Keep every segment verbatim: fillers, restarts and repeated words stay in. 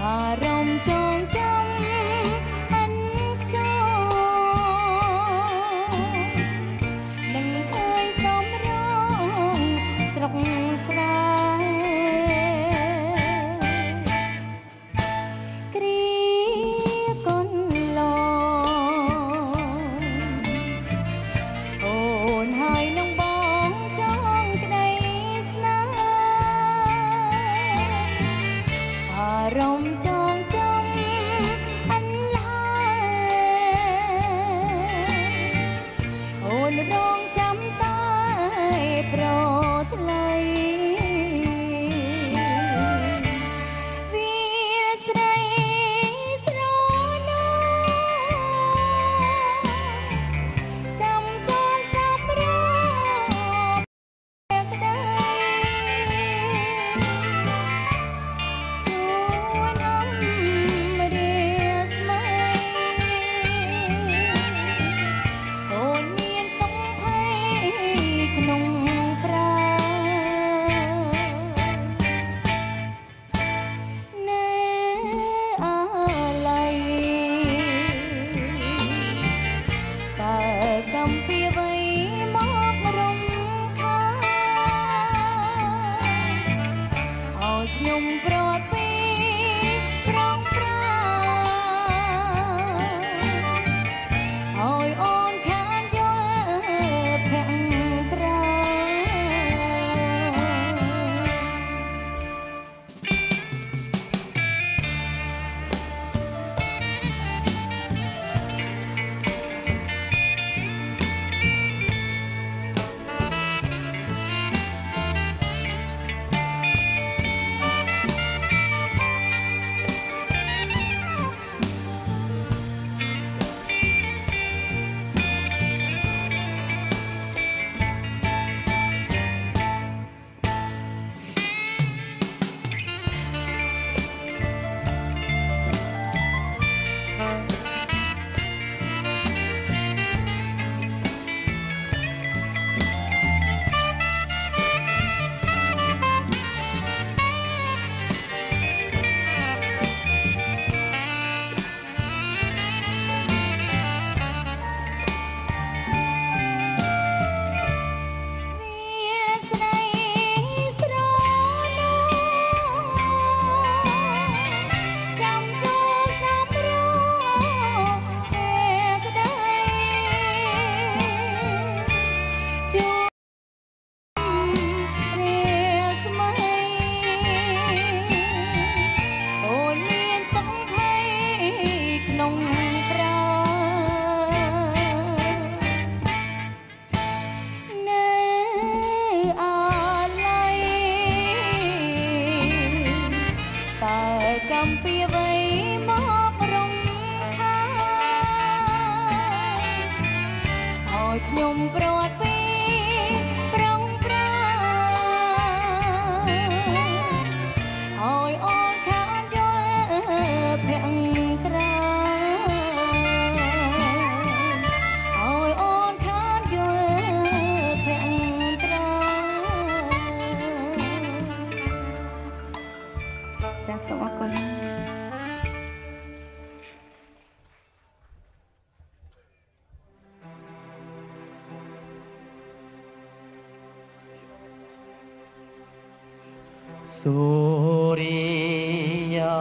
Surya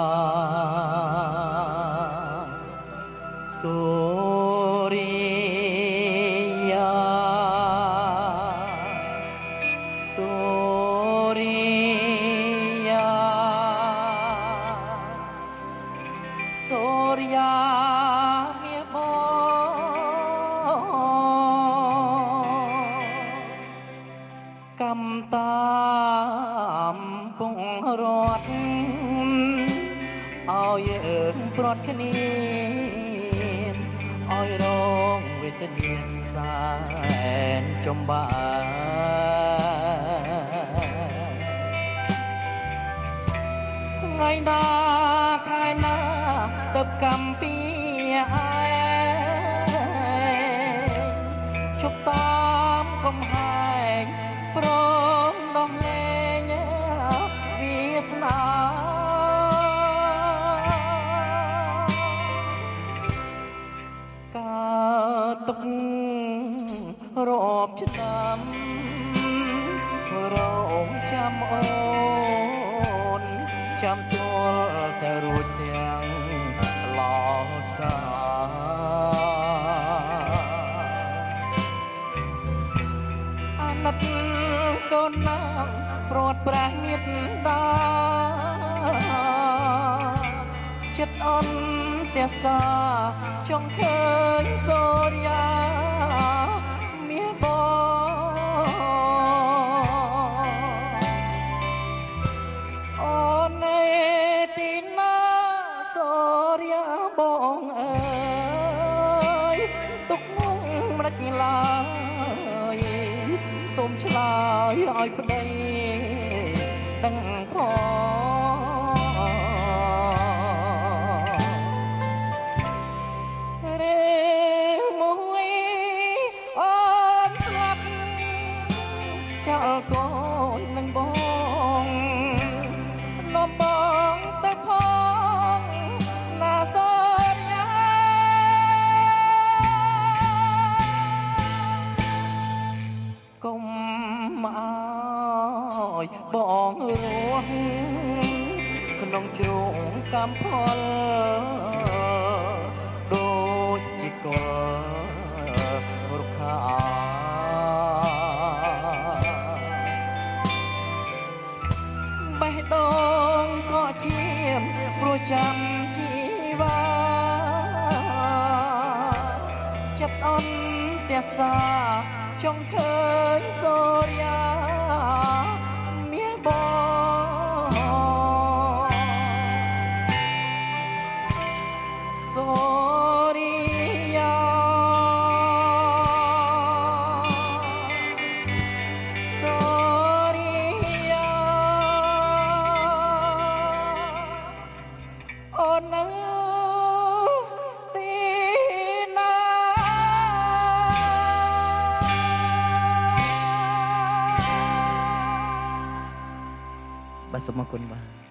Surya Surya Surya mía cầm tam pung rót aoយើងព្រាត់គ្នាឲ្យរងវេទនាសែនចំបាថ្ងៃណាខែណាទៅកម្មពីឯងជប់តាមកំហែងព្រមដោះលែងវាស្នាអន់តែសាចង់ឃើញសូរយាមាសបងអូននៅទីណាសូរយាបងអើយទុកនោះមិនដាច់ឡើយសូមឆ្លើយឲ្យប្តីដឹងផងរេមួយអូនស្លាប់ចោលកូននឹងបងនាំបងទៅផងណាសូរយាកុំឲ្យបងរស់ក្នុងជ្រងកម្មផលដូចជាកលរុក្ខាបេះដូងក៏ឈាមព្រោះចាំជីវ៉ាចិត្តអន់តែសាចង់ឃើញសូរយាមាសបងសូរិយាសូរិយាអូននៅទីណាបាទសូមអរគុណបាទ